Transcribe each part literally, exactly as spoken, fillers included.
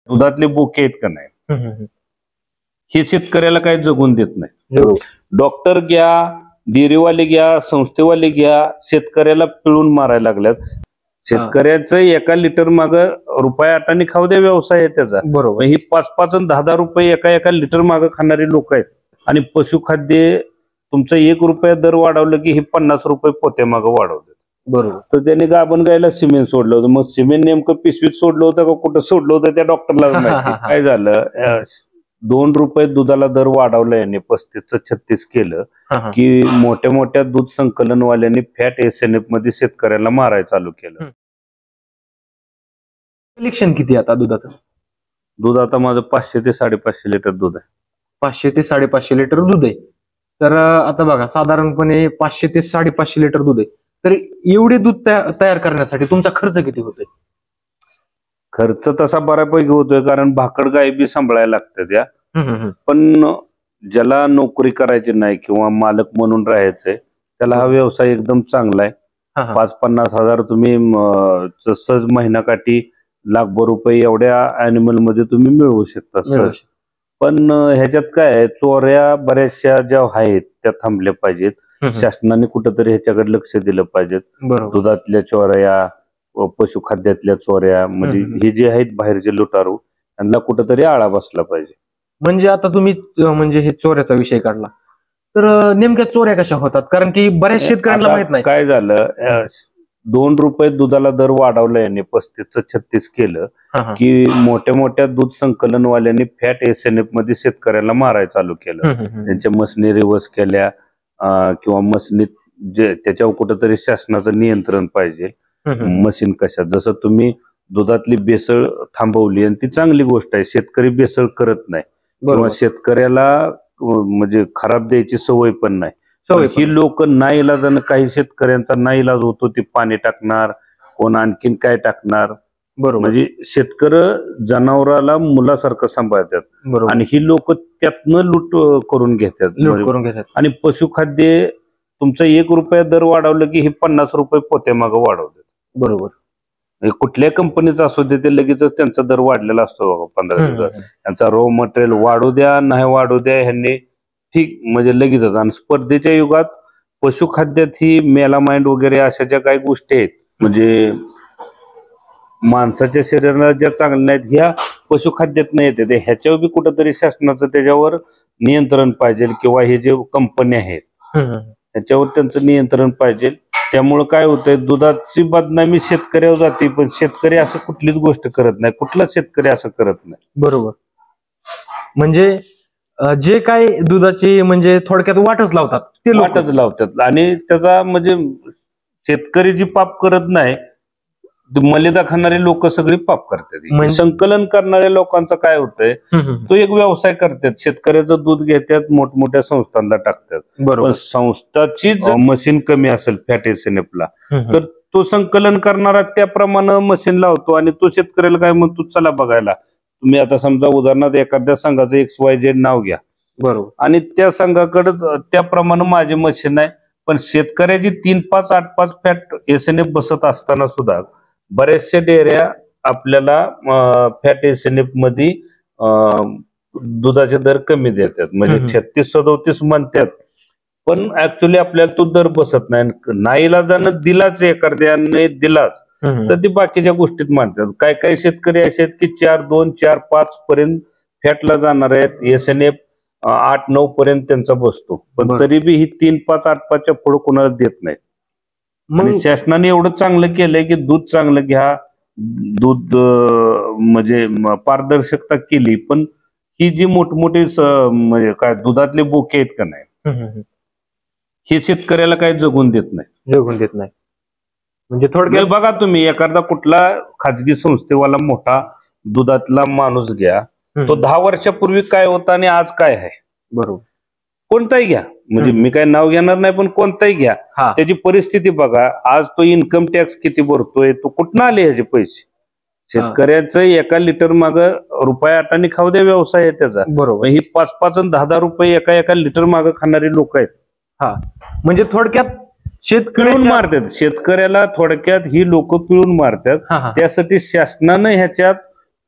दुधातले बोके आहेत का नाही, हम्म, हम्म, हे शेतकऱ्याला काही जगून देत नाही. जरूर. डॉक्टर घ्या, डेअरीवाले घ्या, संस्थेवाले घ्या, शेतकऱ्याला पिळून मारायला लागल्यात. शेतकऱ्याचं एका लिटर माग रुपये आठाने खाऊ द्या व्यवसाय आहे त्याचा. बरोबर. ही पाच पाच आणि दहा दहा रुपये एका एका लिटर माग खाणारी लोक आहेत. आणि पशुखाद्य तुमचं एक रुपया दर वाढवलं की हे पन्नास रुपये पोत्या माग वाढवतात. बरोबर. तर त्याने गाभण गायला सिमेंट सोडलं होतं. मग सिमेंट नेमकं पिशवीत सोडलं होतं का कुठं सोडलं होतं त्या डॉक्टरला माहिती. काय झालं, दोन रुपये दुधाला दर वाढवला याने पस्तीस छत्तीस केलं की मोठ्या मोठ्या दूध संकलनवाल्यांनी फॅट एसएनएफ मध्ये शेतकऱ्याला मारायला चालू केलं. कलेक्शन किती आता दुधाचं? दूध आता माझं पाचशे ते साडेपाचशे लिटर दूध आहे. पाचशे ते साडेपाचशे लिटर दूध आहे. तर आता बघा, साधारणपणे पाचशे ते साडेपाचशे लिटर दूध आहे. तर एवढे दूध तयार करण्यासाठी तुमचा खर्च किती होतोय? खर्च तसा बऱ्यापैकी होतोय, कारण भाकड गाय बी सांभाळायला लागतात त्या. पण ज्याला नोकरी करायची नाही किंवा मालक म्हणून राहायचंय त्याला हा व्यवसाय एकदम चांगला आहे. पाच पन्नास हजार तुम्ही सहज महिनाकाठी लाखभर रुपये एवढ्या अॅनिमल मध्ये तुम्ही मिळवू शकता सहज. पण ह्याच्यात काय आहे, चोऱ्या बऱ्याचशा ज्या आहेत त्या थांबल्या पाहिजेत. शासनाने कुठंतरी ह्याच्याकडे लक्ष दिलं पाहिजे. दुधातल्या चोऱ्या, पशुखाद्यातल्या चोऱ्या, म्हणजे हे जे आहेत बाहेरचे लुटारू, त्यांना कुठंतरी आळा बसला पाहिजे. म्हणजे आता तुम्ही म्हणजे हे चोऱ्याचा विषय काढला, तर नेमक्या चोऱ्या कशा होतात? कारण की बऱ्याच शेतकऱ्यांना माहित नाही. काय झालं, दोन रुपये दुधाला दर वाढवला याने पस्तीस छत्तीस केलं की मोठ्या मोठ्या दूध संकलनवाल्यांनी फॅट एसएनएफ मध्ये शेतकऱ्याला मारायला चालू केलं. त्यांच्या मशनी रिवर्स केल्या किंवा मशनीत जे त्याच्यावर कुठंतरी शासनाचं नियंत्रण पाहिजे. मशीन कशा, जसं तुम्ही दुधातली भेसळ थांबवली आणि ती चांगली गोष्ट आहे. शेतकरी भेसळ करत नाही किंवा शेतकऱ्याला म्हणजे खराब द्यायची सवय पण नाही. ही लोक नाईलाजानं, काही शेतकऱ्यांचा नाईलाज होतो, ते पाणी टाकणार, कोण आणखीन काय टाकणार. बरोबर. म्हणजे शेतकरी जनावराला मुलासारखं सांभाळतात आणि ही लोक त्यातनं लूट करून घेतात. आणि पशुखाद्य तुमचं एक रुपया दर वाढवलं की हे पन्नास रुपये पोत्या माग वाढवतात. बरोबर. कुठल्या कंपनीचा असू दे, ते लगेचच त्यांचा दर वाढलेला असतो बघा पंधरा दिवसात. त्यांचा रॉ मटेरियल वाढू द्या नाही वाढू द्या, ह्यांनी ठीक म्हणजे लगेचच. आणि स्पर्धेच्या युगात पशुखाद्यात ही मेलामाइंड वगैरे अशा ज्या काही गोष्टी आहेत, म्हणजे माणसाच्या शरीराला ज्या चांगल्या नाहीत, ह्या पशुखाद्यात नाही येते. ह्याच्यावर बी कुठंतरी शासनाचं त्याच्यावर नियंत्रण पाहिजे किंवा हे जे कंपनी आहेत ह्याच्यावर त्यांचं नियंत्रण पाहिजे. त्यामुळे काय होतंय, दुधाची बदनामी शेतकऱ्यावर जाते, पण शेतकरी असं कुठलीच गोष्ट करत नाही. कुठलाच शेतकरी असं करत नाही. बरोबर. म्हणजे जे काय दुधाची म्हणजे थोडक्यात वाटच लावतात ते वाटच लावतात. आणि त्याचा म्हणजे शेतकरी जी पाप करत नाही, मलिदा खाणारे लोक सगळी पाप करतात. संकलन करणाऱ्या लोकांचं काय होतंय, तो एक व्यवसाय करतात. शेतकऱ्याचं दूध घेतात, मोठमोठ्या संस्थांना टाकतात. पण संस्थाची मशीन कमी असेल फॅट एसएनएफला, तर तो संकलन करणारा त्याप्रमाणे मशीन लावतो आणि तो शेतकऱ्याला काय म्हणतो, चला बघायला. तुम्ही आता समजा उदाहरणार्थ एखाद्या संघाचं एक्स वाय झेड नाव घ्या, बरोबर, आणि त्या संघाकडे त्याप्रमाणे माझे मशीन आहे. पण शेतकऱ्याची तीन पाच आठ पाच फॅट एसएनएफ बसत असताना सुद्धा बऱ्याचशा डेअऱ्या आपल्याला फॅट एसएनएफ मध्ये दुधाचे दर कमी देतात. म्हणजे छत्तीस सदोतीस म्हणतात, पण ऍक्च्युली आपल्याला तो दर बसत नाही. नाईलाजानं दिलाच, एखाद्याने दिलाच तर ती बाकीच्या गोष्टीत मानतात. काय काय शेतकरी असे आहेत की चार दोन चार पाच पर्यंत फॅटला जाणार आहेत, एसएनएफ आठ नऊ पर्यंत त्यांचा बसतो, पण तरी बी ही तीन पाच आठ पाचच्या पुढे कोणाला देत नाही. आणि शासनाने एवढं चांगलं केलंय की दूध चांगलं घ्या, दूध म्हणजे पारदर्शकता केली. पण ही जी मोठमोठी म्हणजे काय दुधातले बोके आहेत का नाही, हे शेतकऱ्याला काही जगून देत नाही. जगून देत नाही म्हणजे थोडक्यात बघा, तुम्ही एखादा कुठला खाजगी संस्थेवाला मोठा दुधातला माणूस घ्या, तो दहा वर्षापूर्वी काय होता आणि आज काय आहे. बरोबर. कोणताही घ्या, म्हणजे मी काय नाव घेणार नाही, पण कोणताही घ्या, त्याची परिस्थिती बघा. आज तो इन्कम टॅक्स किती भरतोय, तो कुठनं आले ह्याचे पैसे. शेतकऱ्याचं एका लिटर माग रुपये आठाने खाऊ द्या व्यवसाय आहे त्याचा. बरोबर. ही पाच पाच आणि दहा दहा रुपये एका एका लिटर माग खाणारी लोक आहेत. हा, म्हणजे थोडक्यात शेतकरी मारतात शेतकऱ्याला, थोडक्यात ही लोक पिळून मारतात. त्यासाठी शासनानं ह्याच्यात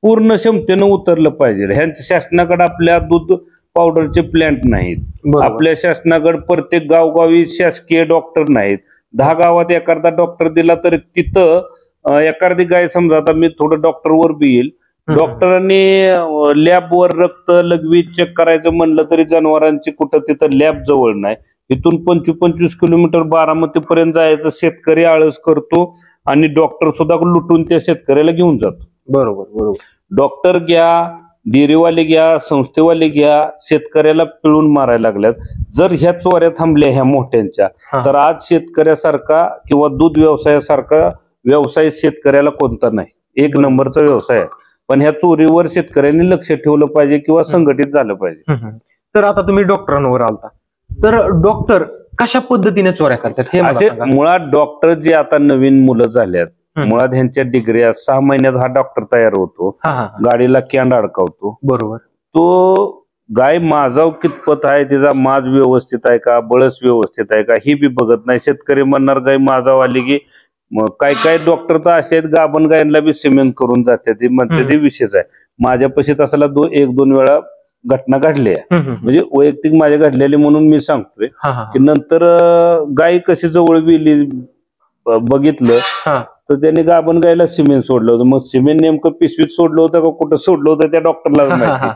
पूर्ण क्षमतेनं उतरलं पाहिजे. ह्यांच्या शासनाकडे आपल्या दूध पावडरचे प्लांट नाहीत. बरोबर. आपल्या शासनाकडे प्रत्येक गावगावी शासकीय डॉक्टर नाहीत. दहा गावात एखादा डॉक्टर दिला तर तिथं अं, एखादी गाय समजा, आता मी थोडं डॉक्टरवर बी येईल, डॉक्टरांनी लॅबवर रक्त लघवी चेक करायचं म्हणलं तरी जनावरांची कुठं तिथं लॅब जवळ नाही. इथून पंचवीस पंचवीस किलोमीटर बारामती पर्यंत जायचं, शेतकरी आळस करतो आणि डॉक्टर सुद्धा लुटून त्या शेतकऱ्याला घेऊन जातो. बरोबर बरोबर. डॉक्टर घ्या, डेअरीवाले घ्या, संस्थेवाले घ्या, शेतकऱ्याला पिळून मारायला लागल्यात. जर ह्या चोऱ्या थांबल्या ह्या मोठ्यांच्या, तर आज शेतकऱ्यासारखा किंवा दूध व्यवसायासारखा व्यवसाय शेतकऱ्याला कोणता नाही. एक नंबरचा व्यवसाय आहे. पण ह्या चोरीवर शेतकऱ्यांनी लक्ष ठेवलं पाहिजे किंवा संघटित झालं पाहिजे. तर आता तुम्ही डॉक्टरांवर आलता, तर डॉक्टर कशा पद्धतीने चोऱ्या करतात हे असे मुळात डॉक्टर जे आता नवीन मुलं झाल्यात, मुळात ह्यांच्या डिग्र्या सहा महिन्यात हा डॉक्टर तयार होतो, गाडीला कॅन्ड अडकावतो. बरोबर. तो गाय माझाव कितपत आहे, तिचा माज व्यवस्थित आहे का, बळस व्यवस्थित आहे का, ही बी बघत नाही. शेतकरी म्हणणार गाय माझाव आली की, काय काय डॉक्टर तर असे आहेत गाभण गायला बी सिमेंट करून जाते. ते म्हणते ते विशेष आहे. माझ्यापाशी तसाला दो एक दोन वेळा घटना घडली आहे, म्हणजे वैयक्तिक माझ्या घडलेली म्हणून मी सांगतोय की नंतर गाय कशी जवळ गेली बघितलं तर त्याने गाभण गायला सिमेंट सोडलं होतं. मग सिमेंट नेमकं पिशवीत सोडलं होतं का कुठं सोडलं होतं त्या डॉक्टरला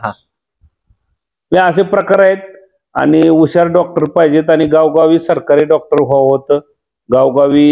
माहिती. असे प्रकार आहेत आणि हुशार डॉक्टर पाहिजेत आणि गावगावी सरकारी डॉक्टर व्हावं होतं, गावगावी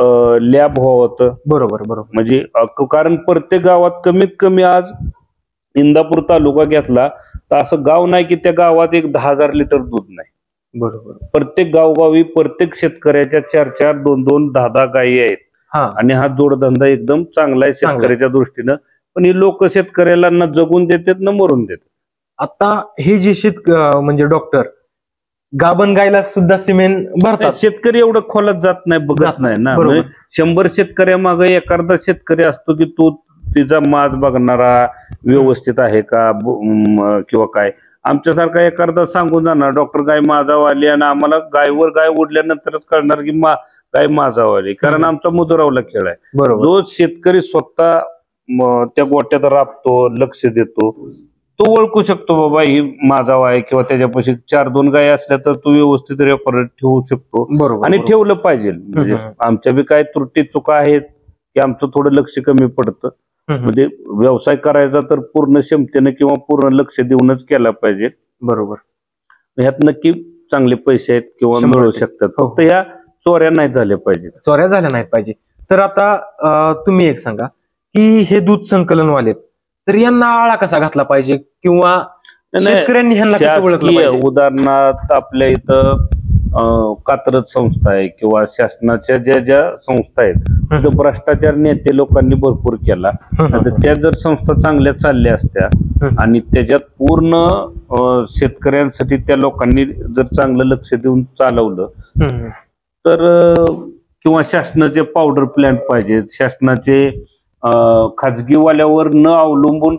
लॅब व्हावं होतं. बरोबर बरोबर. म्हणजे कारण प्रत्येक गावात कमीत कमी आज इंदापूर तालुका घेतला तर असं गाव नाही की त्या गावात एक दहा हजार लिटर दूध नाही. बरोबर. प्रत्येक गावगावी प्रत्येक शेतकऱ्याच्या चार चार दोन दोन दहा दहा गायी आहेत आणि हा जोडधंदा एकदम चांगला आहे शेतकऱ्याच्या दृष्टीनं. पण ही लोक शेतकऱ्याला न जगून देतात न मरून देतात. आता हे जे शेत म्हणजे डॉक्टर गाभण गायला सुद्धा सिमेंट भरतात. शेतकरी एवढं खोलात जात नाही, बघत नाही ना. शंभर शेतकऱ्या मागे एखादा शेतकरी असतो की तो तिचा माज बघणारा व्यवस्थित आहे का किंवा काय. आमच्यासारखा एखादा सांगून जाणार डॉक्टर गाय माझावाली आणि आम्हाला गायवर गाय उडल्यानंतरच कळणार की मा गाय माझावाली, कारण आमचा मुदरावला खेळ आहे. जो शेतकरी स्वतः त्या गोट्यात राबतो, लक्ष देतो, तो ओळखू शकतो बाबा ही माझाव आहे किंवा त्याच्यापाशी चार दोन गाय असल्या तर तो व्यवस्थित रेकॉर्ड ठेवू शकतो आणि ठेवलं पाहिजे. म्हणजे आमच्या बी काय त्रुटी चुका आहेत की आमचं थोडं लक्ष कमी पडतं. म्हणजे व्यवसाय करायचा तर पूर्ण क्षमतेनं किंवा पूर्ण लक्ष देऊनच केला पाहिजे. बरोबर. ह्यात नक्की चांगले पैसे आहेत किंवा मिळू शकतात. फक्त ह्या चोऱ्या नाही झाल्या पाहिजे. चोऱ्या झाल्या नाहीत पाहिजे. तर आता तुम्ही एक सांगा की हे दूध संकलन वाले तर यांना आळा कसा घातला पाहिजे किंवा शेतकऱ्यांनी ह्यांना कसं ओळखलं पाहिजे? उदाहरणार्थ आपल्या इथं कात्रज संस्था आहे किंवा शासनाच्या ज्या ज्या संस्था आहेत तिथं भ्रष्टाचार नेते लोकांनी भरपूर केला. त्या जर संस्था चांगल्या चालल्या असत्या आणि त्याच्यात पूर्ण शेतकऱ्यांसाठी त्या लोकांनी जर चांगलं लक्ष देऊन चालवलं तर, किंवा शासनाचे पावडर प्लांट पाहिजेत, शासनाचे खाजगीवाल्यावर न अवलंबून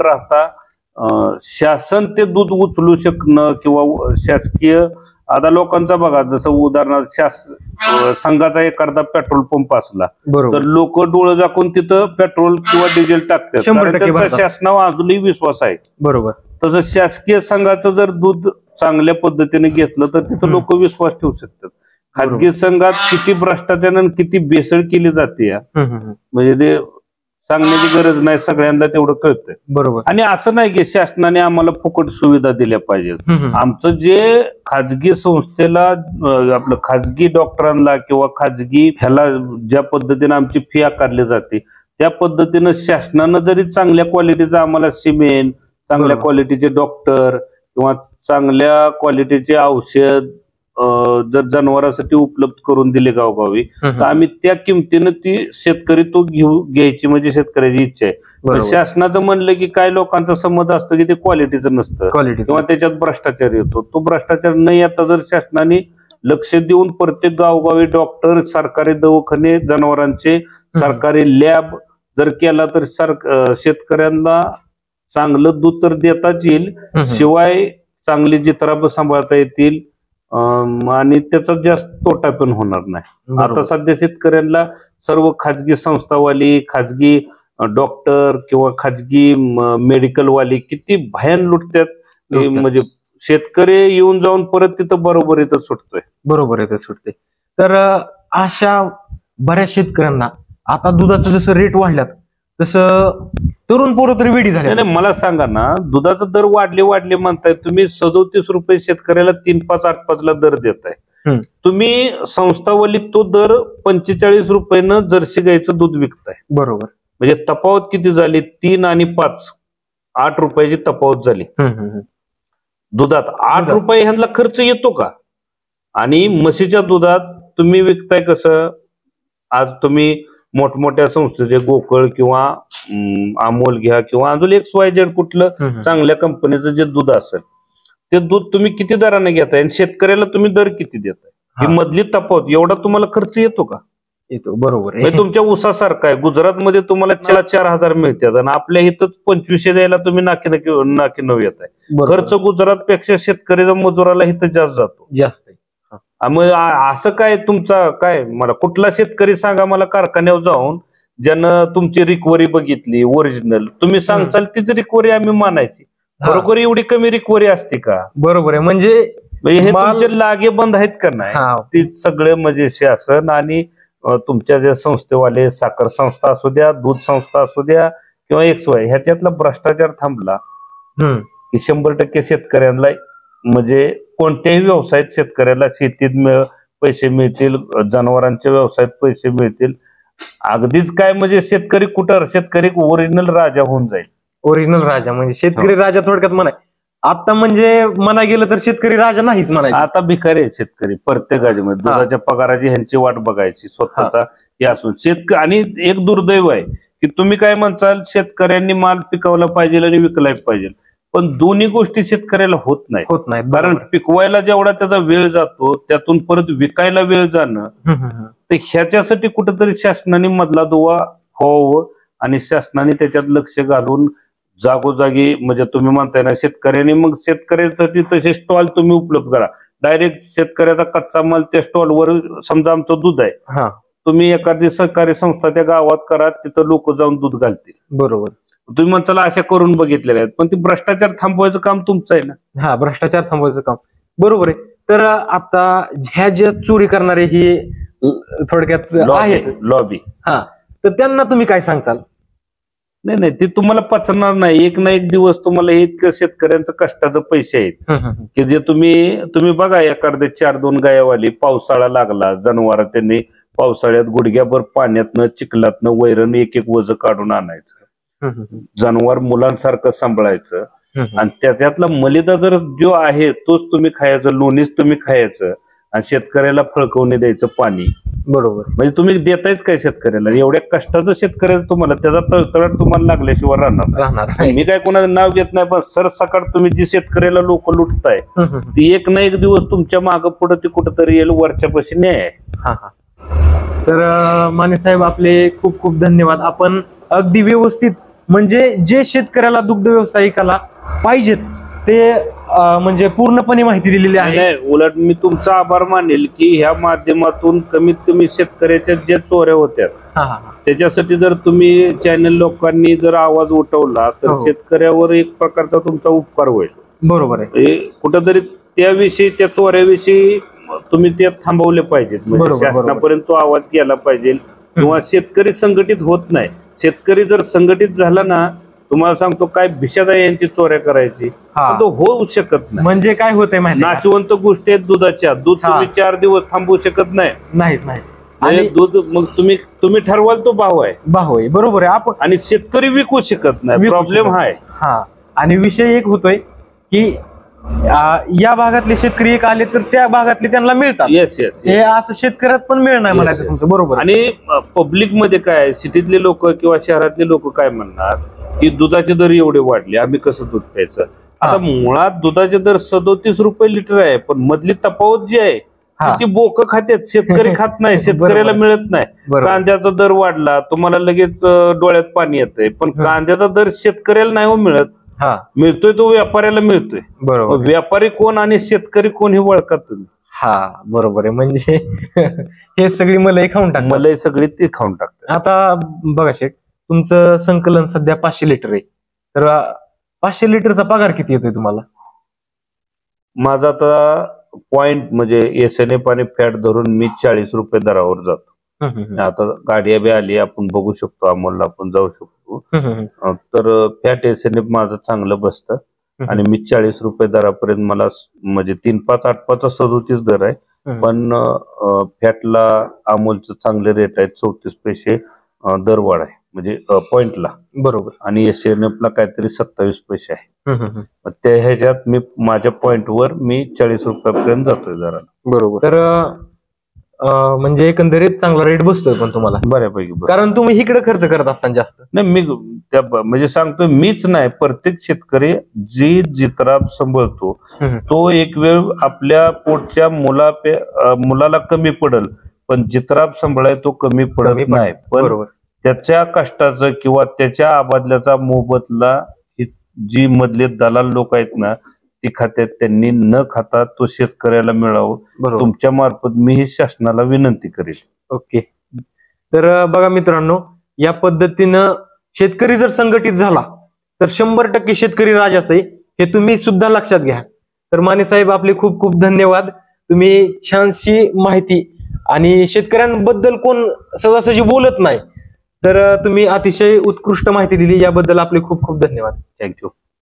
राहता शासन ते दूध उचलू शकणं किंवा शासकीय. आता लोकांचा बघा, जसं उदाहरणार्थ शास संघाचा एखादा पेट्रोल पंप असला तर लोक डोळं झाकून तिथं पेट्रोल किंवा डिझेल टाकतात, शासनावर अजूनही विश्वास आहे. बरोबर. तसं शासकीय संघाचं जर दूध चांगल्या पद्धतीने घेतलं तर तिथं लोक विश्वास ठेवू शकतात. खाजगी संघात किती भ्रष्टाचार आणि किती बेसळ केली जाते म्हणजे ते सांगण्याची गरज नाही, सगळ्यांना तेवढं कळतंय. बरोबर. आणि असं नाही की शासनाने आम्हाला फुकट सुविधा दिल्या पाहिजेत. आमचं जे खाजगी संस्थेला आपलं खाजगी डॉक्टरांना किंवा खाजगी ह्याला ज्या पद्धतीने आमची फी आकारली जाते त्या पद्धतीनं शासनानं जरी चांगल्या क्वालिटीचं आम्हाला सिमेंट, चांगल्या क्वालिटीचे डॉक्टर किंवा चांगल्या क्वालिटीचे औषध जर जनावरांसाठी उपलब्ध करून दिले गावगावी तर आम्ही त्या किमतीनं ती शेतकरी तो घेऊ घ्यायची म्हणजे शेतकऱ्याची इच्छा आहे. शासनाचं म्हणलं की काय लोकांचा समज असतो की ते क्वालिटीचं नसतं किंवा त्याच्यात भ्रष्टाचार येतो. तो भ्रष्टाचार नाही आता जर शासनाने लक्ष देऊन प्रत्येक गावगावी डॉक्टर, सरकारी दवाखाने, जनावरांचे सरकारी लॅब जर केला तर शेतकऱ्यांना चांगलं दूध तर देताच येईल, शिवाय चांगली जित्राब सांभाळता येतील आणि त्याचा जास्त तोटा पण होणार नाही. आता सध्या शेतकऱ्यांना सर्व खाजगी संस्थावाली, खाजगी डॉक्टर किंवा खाजगी मेडिकलवाले किती भयान लुटतात. हे लुटतात. म्हणजे शेतकरी येऊन जाऊन परत तिथं बरोबर इथं सुटतोय. बरोबर आहे, ते सुटते. तर अं, अशा बऱ्याच शेतकऱ्यांना आता दुधाचं जसं रेट वाढल्यात तसं तरुण पोरं तरी वेडी झाले. नाही नाही, मला सांगा ना, दुधाचा दर वाढले वाढले म्हणताय तुम्ही, सदोतीस रुपये शेतकऱ्याला तीन पाच आठ पाच ला दर देताय. हम्म. तुम्ही संस्थावली तो दर पंचेचाळीस रुपयानं जर्सी गाईचं दूध विकताय. बरोबर. म्हणजे तफावत किती झाली? तीन आणि पाच आठ रुपयाची तफावत झाली हम्म, हम्म, हम्म. दुधात. आठ दुधात. रुपये ह्यांना खर्च येतो का? आणि म्हशीच्या दुधात तुम्ही विकताय कसं? आज तुम्ही मोठमोठ्या संस्थेचे गोकुळ किंवा अं, अमोल घ्या किंवा अजून एक्स वाय झेड कुठलं हम्म, हम्म. चांगल्या कंपनीचं जे दूध असेल ते दूध तुम्ही किती दराने घेताय आणि शेतकऱ्याला तुम्ही दर किती देताय? ही हा. मधली तफावत एवढा तुम्हाला खर्च येतो का? येतो. बरोबर आहे. म्हणजे तुमच्या ऊसासारखं आहे, गुजरातमध्ये तुम्हाला चार चार हजार मिळतात आणि आपल्या इथं पंचवीसशे द्यायला तुम्ही नाकी नाकी नाकी नऊ येत आहे. बरोबर. खर्च गुजरात पेक्षा शेतकऱ्याचा मजुराला इथं जास्त जातो. जास्त आहे. आ मग आ- असं काय तुमचा काय, मला कुठला शेतकरी सांगा मला कारखान्यावर जाऊन ज्यानं तुमची रिकव्हरी बघितली ओरिजिनल, तुम्ही सांगचाल तीच रिकव्हरी आम्ही मानायची? हा. बरोबर एवढी कमी रिकव्हरी असते का? बरोबर आहे. म्हणजे म्हणजे हे माल- तुमचे लागे बंद आहेत का नाही? हा. ते सगळे म्हणजे शासन आणि अ, तुमच्या ज्या संस्थेवाले, साखर संस्था असू द्या, दूध संस्था असू द्या किंवा एक्स वाय, ह्याच्यातला भ्रष्टाचार थांबला हम्म. की शंभर टक्के शेतकऱ्यांना, म्हणजे कोणत्याही व्यवसायात शेतकऱ्याला शेतीत मिळ पैसे मिळतील, जनावरांच्या व्यवसायात पैसे मिळतील. अगदीच काय म्हणजे शेतकरी कुठं, शेतकरी ओरिजिनल राजा होऊन जाईल. ओरिजिनल राजा म्हणजे शेतकरी हो. राजा थोडक्यात म्हणाय. आता म्हणजे म्हणा गेलं तर शेतकरी राजा नाहीच म्हणायचं. आता भिकारी आहे शेतकरी प्रत्येकाची. म्हणजे दुधाच्या पगाराची ह्यांची वाट बघायची स्वतःचा हे असून शेतकरी. आणि एक दुर्दैव आहे की तुम्ही काय म्हणताल, शेतकऱ्यांनी माल पिकवला पाहिजे आणि विकला पाहिजे, पण दोन्ही गोष्टी शेतकऱ्याला होत नाही. होत नाहीत. कारण बरोबर. पिकवायला जेवढा त्याचा वेळ जातो त्यातून परत विकायला वेळ जाणं, हम्म, हम्म, हम्म. तर ह्याच्यासाठी कुठेतरी शासनाने मधला दुवा व्हावं आणि शासनाने त्याच्यात लक्ष घालून जागोजागी, म्हणजे तुम्ही म्हणताय ना शेतकऱ्यांनी, मग शेतकऱ्यासाठी तसे स्टॉल तुम्ही उपलब्ध करा. डायरेक्ट शेतकऱ्याचा कच्चा माल त्या स्टॉलवर, समजा आमचं दूध आहे, हा. तुम्ही एखादी सहकारी संस्था त्या गावात करा, तिथं लोक जाऊन दूध घालतील. बरोबर. तुम्ही म्हणताला अशा करून बघितलेल्या आहेत, पण ती भ्रष्टाचार थांबवायचं काम तुमचं आहे ना. हा, भ्रष्टाचार थांबवायचं काम. बरोबर आहे. तर आता ह्या ज्या चोरी करणारे ही अ, थोडक्यात आहेत, लॉबी. हा, तर त्यांना तुम्ही काय सांगचाल? नाही नाही, ते तुम्हाला पचणार नाही. एक ना एक दिवस तुम्हाला हे इतकं शेतकऱ्यांचं कष्टाचं पैसे आहेत हम्म, हम्म, हम्म. की जे तुम्ही तुम्ही बघा, एखादे चार दोन गायावाली, पावसाळा लागला, जनावर त्यांनी पावसाळ्यात गुडघ्याभर पाण्यातनं चिखलातनं वैरण एक एक वज काढून आणायचं, हम्म, हम्म, जनावर मुलांसारखं सांभाळायचं, हम्म. आणि त्याच्यातला मलिदा जर जो आहे तोच तुम्ही खायचं, लोणीच तुम्ही खायचं, आणि शेतकऱ्याला फळकवणे द्यायचं पाणी. बरोबर. म्हणजे तुम्ही देतायच काय शेतकऱ्याला? एवढ्या कष्टाचं शेतकऱ्याला तुम्हाला त्याचा तळतळाट तुम्हाला लागल्याशिवाय राहणार नाही. राहणार नाही. मी काय कोणाचं नाव घेत नाही, पण सरसकट तुम्ही जी शेतकऱ्याला लोक लुटताय हम्म, हम्म. ती एक ना एक दिवस तुमच्या मागं पुढे ती कुठंतरी येईल, वरच्यापाशी न्याय आहे. हा, हा. तर अं, माने साहेब, आपले खूप खूप धन्यवाद. आपण अगदी व्यवस्थित, म्हणजे जे शेतकऱ्याला, दुग्ध व्यावसायिकाला पाहिजेत ते अं, म्हणजे पूर्णपणे माहिती दिलेली आहे. नाही, उलट मी तुमचा आभार मानेल की ह्या माध्यमातून कमीत कमी शेतकऱ्याच्या ज्या चोऱ्या होत्या हा, हा, हा. त्याच्यासाठी जर तुम्ही चॅनल लोकांनी जर आवाज उठवला तर हो. शेतकऱ्यावर एक प्रकारचा तुमचा उपकार होईल. बरोबर आहे. हे कुठंतरी त्याविषयी, त्या चोऱ्याविषयी तुम्ही ते थांबवले पाहिजेत. म्हणजे बरोबर, बरोबर. शासनापर्यंत तो आवाज गेला पाहिजे. किंवा शेतकरी संघटित होत नाही. शेतकरी जर संघटित झाला ना, तुम्हाला सांगतो, काय भिशादाई यांची चोऱ्या करायची हा. तो होऊ शकत नाही. म्हणजे काय होतंय माहिती आहे का? नाशवंत गोष्टी आहेत दुधाच्या. दूध हा. तुम्ही चार दिवस थांबवू शकत नाही. नाहीच नाहीच. म्हणजे आणि दूध मग तुम्ही तुम्ही ठरवाल तो भाव आहे, भाऊ आहे. बरोबर आहे. आपण आणि शेतकरी विकू शकत नाही. विकू प्रॉब्लेम शकत हा आहे. हा. आणि विषय एक होतोय की आ, या भागातले शेतकरी एक आले तर त्या भागातले त्यांना मिळतात. Yes yes. हे असं शेतकऱ्यात पण मिळणार Yes, म्हणायचं yes. तुमचं. बरोबर आहे. आणि पब्लिक मध्ये काय, सिटीतले लोक किंवा शहरातले लोक काय म्हणणार की दुधाचे दर एवढे वाढले, आम्ही कसं दूध प्यायचं. आता मुळात दुधाचे दर सदोतीस रुपये लिटर आहे, पण मधली तफावत जी आहे हा. ती बोक खात्यात, शेतकरी खात नाही, शेतकऱ्याला बरोबर. मिळत नाही. बरोबर. कांद्याचा दर वाढला, तुम्हाला लगेच अं, डोळ्यात पाणी येतंय, पण हं. कांद्याचा दर शेतकऱ्याला नाही हो मिळत. हा. मिळतोय तो व्यापाऱ्याला मिळतोय. बरोबर. मग व्यापारी कोण आणि शेतकरी कोण हे ओळखा तुम्ही. हा, बरोबर आहे. म्हणजे हे सगळी मला खाऊन टाक. मला सगळी ते खाऊन टाकतात. आता बघा शेठ, तुमचं संकलन सध्या पाचशे लिटर आहे. तर अं, पाचशे लिटरचा पगार किती येतोय तुम्हाला? माझा आता पॉइंट म्हणजे एस एन एफ आणि फॅट धरून मी चाळीस रुपये दरावर जातो. हम्म, हम्म, आता गाडी बी आली, आपण बघू शकतो, अमोलला आपण जाऊ शकतो. हम्म, हम्म, अं, तर फॅट एस एन एफ माझं चांगलं बसतं हम्म. आणि मी चाळीस रुपये दरापर्यंत मला स- म्हणजे तीन पाच आठ पाचचा सदोतीस दर आहे. हम्म. पण अं, फॅटला अमोलचं चांगले रेट आहेत, चौतीस पैसे अं, दरवाढ आहे म्हणजे पॉइंटला, बरोबर. आणि एस एन एफ ला काहीतरी सत्तावीस पैसे आहे. हम्म, हम्म, हम्म. मग त्या ह्याच्यात मी माझ्या पॉइंटवर मी चाळीस रुपयापर्यंत जातोय जरा बरोबर. तर अं, म्हणजे एकंदरीत चांगला रेट बसतोय पण तुम्हाला, बऱ्यापैकी बस. कारण तुम्ही इकडे खर्च करत असताना जास्त. नाही मी त्या ब- म्हणजे सांगतोय, मीच नाही, प्रत्येक शेतकरी जी जित्राब सांभाळतो हम्म. तो एक वेळ आपल्या पोटच्या मुला मुलाला कमी पडल, पण जित्राब सांभाळाय तो कमी कमी पडत पडत. नाही. पण बरोबर. त्याच्या कष्टाचं किंवा त्याच्या आबादल्याचा मोबदला ही जी मधले दलाल लोक आहेत ना, ती खात्यात त्यांनी न खाता तो शेतकऱ्याला मिळावं, बरोबर. तुमच्या मार्फत मी ही शासनाला विनंती करेन. ओके. तर अं, बघा मित्रांनो, या पद्धतीनं शेतकरी जर संघटित झाला तर शंभर टक्के शेतकरी राजाच आहे, हे तुम्ही सुद्धा लक्षात घ्या. तर माने साहेब, आपले खूप खूप धन्यवाद. तुम्ही छानशी माहिती, आणि शेतकऱ्यांबद्दल कोण सहजासहजी बोलत नाही, तर अं, तुम्ही अतिशय उत्कृष्ट माहिती दिली, याबद्दल आपले खूप खूप धन्यवाद. थँक्यू.